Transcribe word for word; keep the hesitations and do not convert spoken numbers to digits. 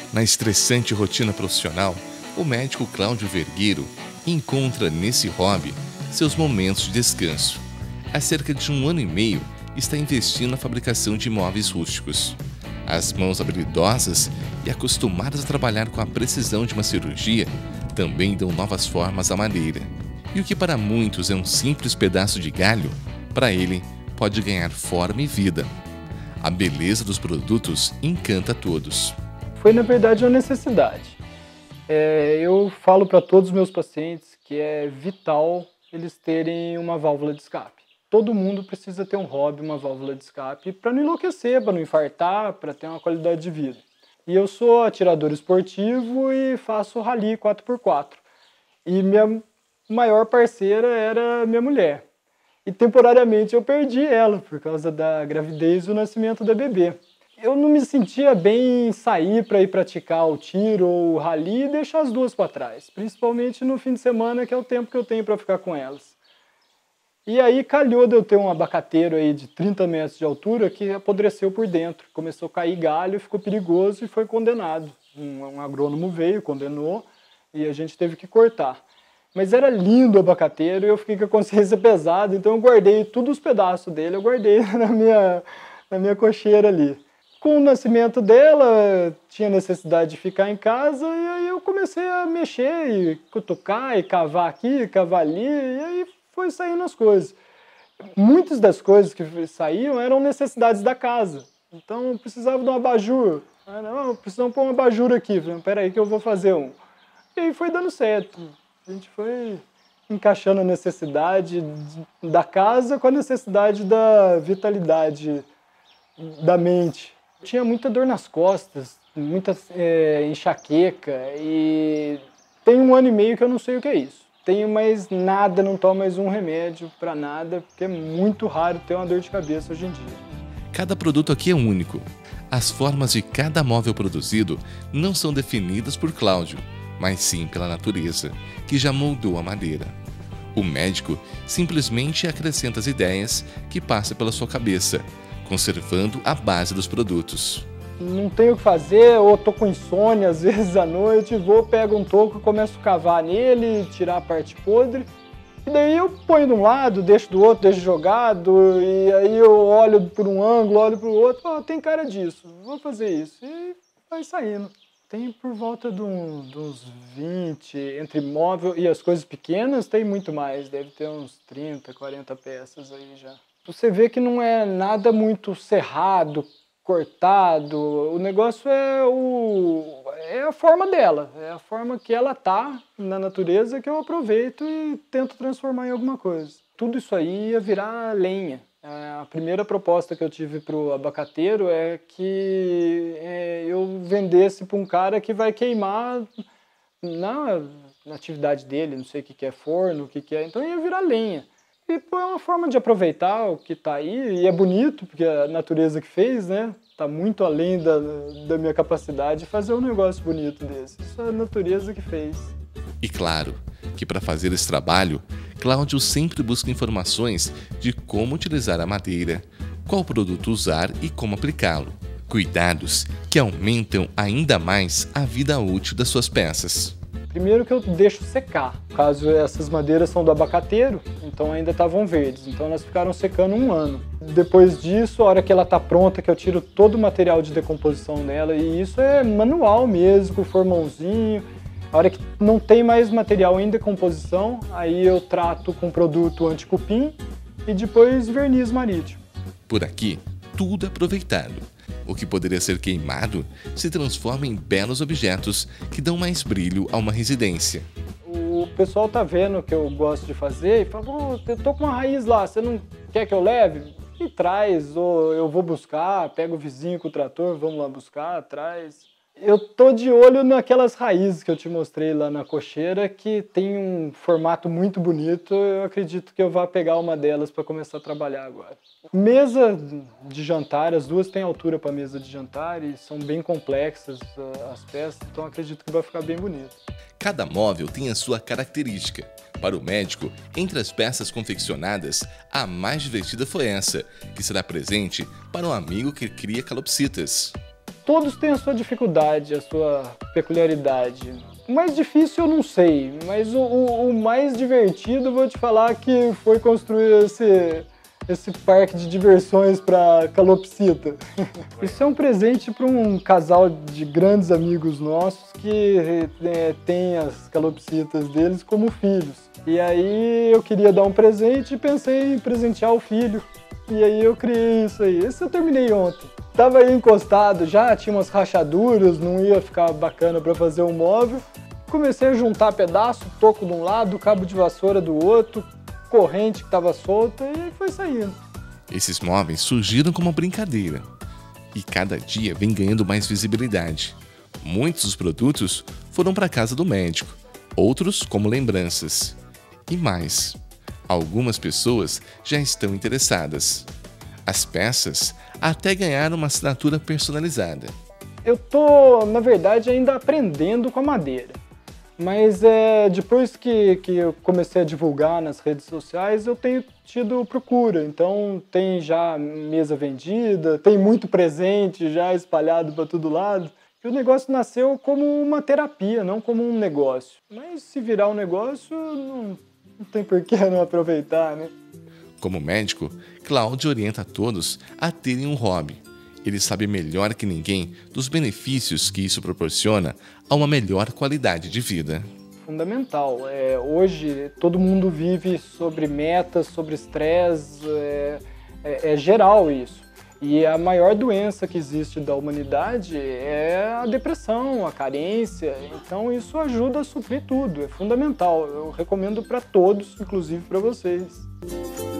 Na estressante rotina profissional, o médico Cláudio Vergueiro encontra nesse hobby seus momentos de descanso. Há cerca de um ano e meio está investindo na fabricação de móveis rústicos. As mãos habilidosas e acostumadas a trabalhar com a precisão de uma cirurgia também dão novas formas à madeira. E o que para muitos é um simples pedaço de galho, para ele pode ganhar forma e vida. A beleza dos produtos encanta a todos. Foi, na verdade, uma necessidade. É, eu falo para todos os meus pacientes que é vital eles terem uma válvula de escape. Todo mundo precisa ter um hobby, uma válvula de escape, para não enlouquecer, para não infartar, para ter uma qualidade de vida. E eu sou atirador esportivo e faço rally quatro por quatro. E minha maior parceira era minha mulher. E temporariamente eu perdi ela por causa da gravidez e o nascimento da bebê. Eu não me sentia bem em sair para ir praticar o tiro ou o rally e deixar as duas para trás, principalmente no fim de semana, que é o tempo que eu tenho para ficar com elas. E aí calhou de eu ter um abacateiro aí de trinta metros de altura que apodreceu por dentro. Começou a cair galho, ficou perigoso e foi condenado. Um, um agrônomo veio, condenou e a gente teve que cortar. Mas era lindo o abacateiro e eu fiquei com a consciência pesada, então eu guardei todos os pedaços dele, eu guardei na minha, na minha cocheira ali. Com o nascimento dela, tinha necessidade de ficar em casa e aí eu comecei a mexer e cutucar e cavar aqui, cavar ali, e aí foi saindo as coisas. Muitas das coisas que saíam eram necessidades da casa. Então eu precisava de um abajur. Ah, não, precisamos pôr um abajur aqui. Falei, peraí que eu vou fazer um. E aí foi dando certo. A gente foi encaixando a necessidade da casa com a necessidade da vitalidade da mente. Tinha muita dor nas costas, muita é, enxaqueca e tem um ano e meio que eu não sei o que é isso. Tenho mais nada, não tomo mais um remédio para nada, porque é muito raro ter uma dor de cabeça hoje em dia. Cada produto aqui é único. As formas de cada móvel produzido não são definidas por Cláudio, mas sim pela natureza, que já moldou a madeira. O médico simplesmente acrescenta as ideias que passam pela sua cabeça, conservando a base dos produtos. Não tenho o que fazer, ou estou com insônia às vezes à noite, vou, pego um toco, começo a cavar nele, tirar a parte podre, e daí eu ponho de um lado, deixo do outro, deixo jogado, e aí eu olho por um ângulo, olho para o outro, oh, tem cara disso, vou fazer isso, e vai saindo. Tem por volta de, um, de uns vinte, entre móvel e as coisas pequenas, tem muito mais, deve ter uns trinta, quarenta peças aí já. Você vê que não é nada muito cerrado, cortado, o negócio é, o, é a forma dela, é a forma que ela tá na natureza que eu aproveito e tento transformar em alguma coisa. Tudo isso aí ia virar lenha. A primeira proposta que eu tive para o abacateiro é que é, eu vendesse para um cara que vai queimar na, na atividade dele, não sei o que, que é forno, o que, que é, então ia virar lenha. E pô, é uma forma de aproveitar o que está aí, e é bonito, porque a natureza que fez, né? Está muito além da, da minha capacidade de fazer um negócio bonito desse. Isso é a natureza que fez. E claro, que para fazer esse trabalho, Cláudio sempre busca informações de como utilizar a madeira, qual produto usar e como aplicá-lo. Cuidados que aumentam ainda mais a vida útil das suas peças. Primeiro que eu deixo secar, caso essas madeiras são do abacateiro, então ainda estavam verdes, então elas ficaram secando um ano. Depois disso, a hora que ela está pronta, que eu tiro todo o material de decomposição dela, e isso é manual mesmo, com formãozinho. A hora que não tem mais material em decomposição, aí eu trato com produto anti-cupim e depois verniz marítimo. Por aqui, tudo é aproveitado. O que poderia ser queimado se transforma em belos objetos que dão mais brilho a uma residência. O pessoal tá vendo o que eu gosto de fazer e fala, oh, eu tô com uma raiz lá, você não quer que eu leve? E traz, ou eu vou buscar, pego o vizinho com o trator, vamos lá buscar, traz. Eu tô de olho naquelas raízes que eu te mostrei lá na cocheira, que tem um formato muito bonito. Eu acredito que eu vá pegar uma delas para começar a trabalhar agora. Mesa de jantar, as duas têm altura para mesa de jantar e são bem complexas as peças, então acredito que vai ficar bem bonito. Cada móvel tem a sua característica. Para o médico, entre as peças confeccionadas, a mais divertida foi essa, que será presente para um amigo que cria calopsitas. Todos têm a sua dificuldade, a sua peculiaridade. O mais difícil eu não sei, mas o, o, o mais divertido eu vou te falar que foi construir esse, esse parque de diversões para calopsita. Isso é um presente para um casal de grandes amigos nossos que é, tem as calopsitas deles como filhos. E aí eu queria dar um presente e pensei em presentear o filho. E aí eu criei isso aí. Esse eu terminei ontem. Tava aí encostado já, tinha umas rachaduras, não ia ficar bacana para fazer um móvel. Comecei a juntar pedaço, toco de um lado, cabo de vassoura do outro, corrente que tava solta e foi saindo. Esses móveis surgiram como uma brincadeira e cada dia vem ganhando mais visibilidade. Muitos dos produtos foram para a casa do médico, outros como lembranças. E mais, algumas pessoas já estão interessadas. As peças até ganharam uma assinatura personalizada. Eu tô, na verdade, ainda aprendendo com a madeira. Mas é, depois que, que eu comecei a divulgar nas redes sociais, eu tenho tido procura. Então tem já mesa vendida, tem muito presente já espalhado para todo lado. E o negócio nasceu como uma terapia, não como um negócio. Mas se virar um negócio, não, não tem por que não aproveitar, né? Como médico, Cláudio orienta a todos a terem um hobby. Ele sabe melhor que ninguém dos benefícios que isso proporciona a uma melhor qualidade de vida. Fundamental. É, hoje todo mundo vive sobre metas, sobre estresse, é, é, é geral isso. E a maior doença que existe da humanidade é a depressão, a carência. Então isso ajuda a suprir tudo, é fundamental. Eu recomendo para todos, inclusive para vocês.